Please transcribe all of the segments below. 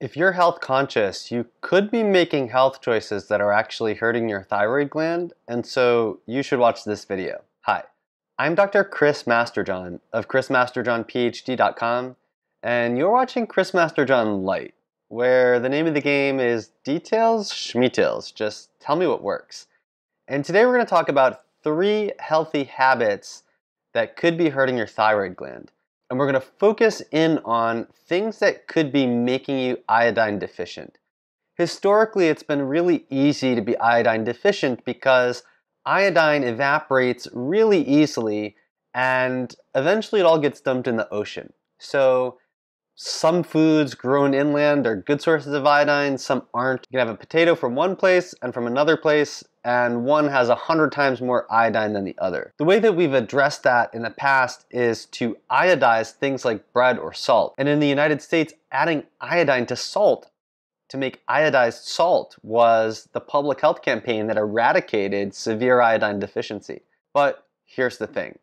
If you're health conscious, you could be making health choices that are actually hurting your thyroid gland, and so you should watch this video. Hi, I'm Dr. Chris Masterjohn of chrismasterjohnphd.com, and you're watching Chris Masterjohn Light, where the name of the game is Details Schmeetails, just tell me what works. And today we're going to talk about 3 healthy habits that could be hurting your thyroid gland. And we're going to focus in on things that could be making you iodine deficient. Historically, it's been really easy to be iodine deficient because iodine evaporates really easily and eventually it all gets dumped in the ocean. So some foods grown inland are good sources of iodine, some aren't. You can have a potato from one place and from another place, and one has 100 times more iodine than the other. The way that we've addressed that in the past is to iodize things like bread or salt. And in the United States, adding iodine to salt to make iodized salt was the public health campaign that eradicated severe iodine deficiency. But here's the thing.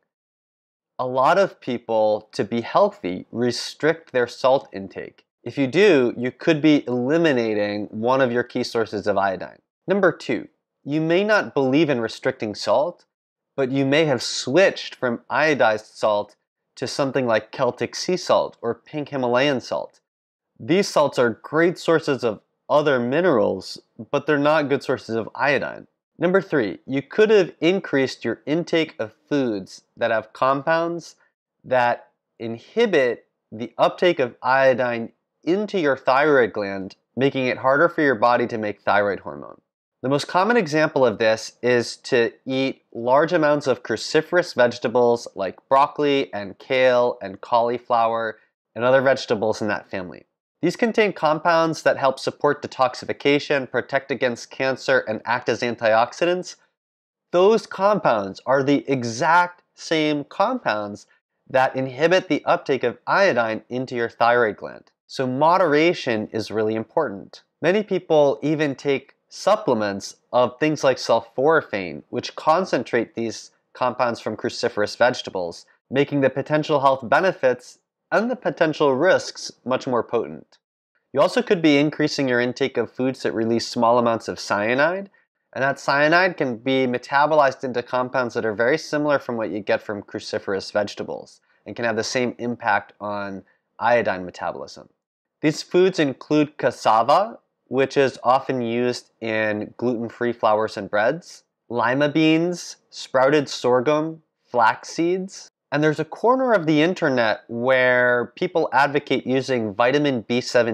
A lot of people, to be healthy, restrict their salt intake. If you do, you could be eliminating one of your key sources of iodine. Number 2, you may not believe in restricting salt, but you may have switched from iodized salt to something like Celtic sea salt or pink Himalayan salt. These salts are great sources of other minerals, but they're not good sources of iodine. Number 3, you could have increased your intake of foods that have compounds that inhibit the uptake of iodine into your thyroid gland, making it harder for your body to make thyroid hormone. The most common example of this is to eat large amounts of cruciferous vegetables like broccoli and kale and cauliflower and other vegetables in that family. These contain compounds that help support detoxification, protect against cancer, and act as antioxidants. Those compounds are the exact same compounds that inhibit the uptake of iodine into your thyroid gland. So moderation is really important. Many people even take supplements of things like sulforaphane, which concentrate these compounds from cruciferous vegetables, making the potential health benefits and the potential risks much more potent. You also could be increasing your intake of foods that release small amounts of cyanide, and that cyanide can be metabolized into compounds that are very similar from what you get from cruciferous vegetables and can have the same impact on iodine metabolism. These foods include cassava, which is often used in gluten-free flours and breads, lima beans, sprouted sorghum, flax seeds. And there's a corner of the internet where people advocate using vitamin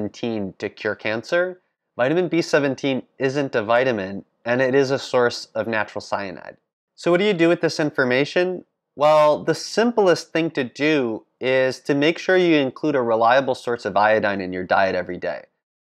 B17 to cure cancer. Vitamin B17 isn't a vitamin, and it is a source of natural cyanide. So what do you do with this information? Well, the simplest thing to do is to make sure you include a reliable source of iodine in your diet every day.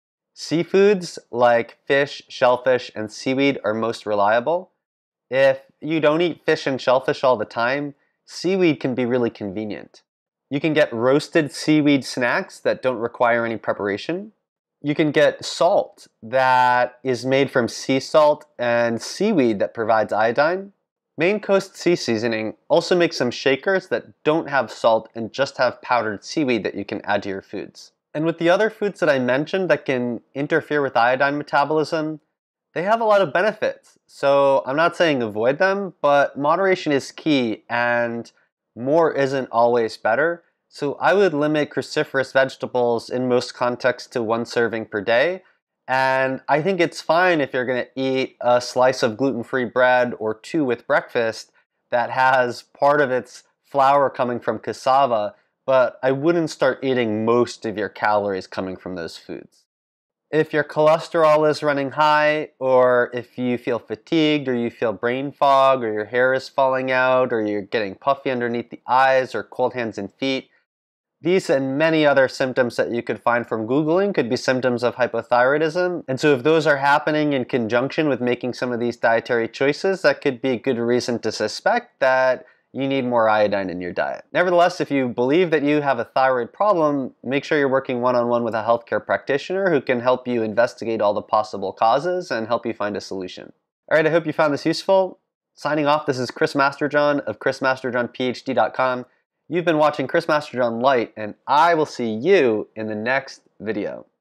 Seafoods like fish, shellfish, and seaweed are most reliable. If you don't eat fish and shellfish all the time, seaweed can be really convenient. You can get roasted seaweed snacks that don't require any preparation. You can get salt that is made from sea salt and seaweed that provides iodine. Maine Coast Sea Seasoning also makes some shakers that don't have salt and just have powdered seaweed that you can add to your foods. And with the other foods that I mentioned that can interfere with iodine metabolism, they have a lot of benefits. So I'm not saying avoid them, but moderation is key and more isn't always better. So I would limit cruciferous vegetables in most contexts to 1 serving per day. And I think it's fine if you're going to eat a slice of gluten-free bread or 2 with breakfast that has part of its flour coming from cassava, but I wouldn't start eating most of your calories coming from those foods. If your cholesterol is running high, or if you feel fatigued, or you feel brain fog, or your hair is falling out, or you're getting puffy underneath the eyes, or cold hands and feet, these and many other symptoms that you could find from Googling could be symptoms of hypothyroidism. And so if those are happening in conjunction with making some of these dietary choices, that could be a good reason to suspect that you need more iodine in your diet. Nevertheless, if you believe that you have a thyroid problem, make sure you're working one-on-one with a healthcare practitioner who can help you investigate all the possible causes and help you find a solution. All right, I hope you found this useful. Signing off, this is Chris Masterjohn of chrismasterjohnphd.com. You've been watching Chris Masterjohn Light, and I will see you in the next video.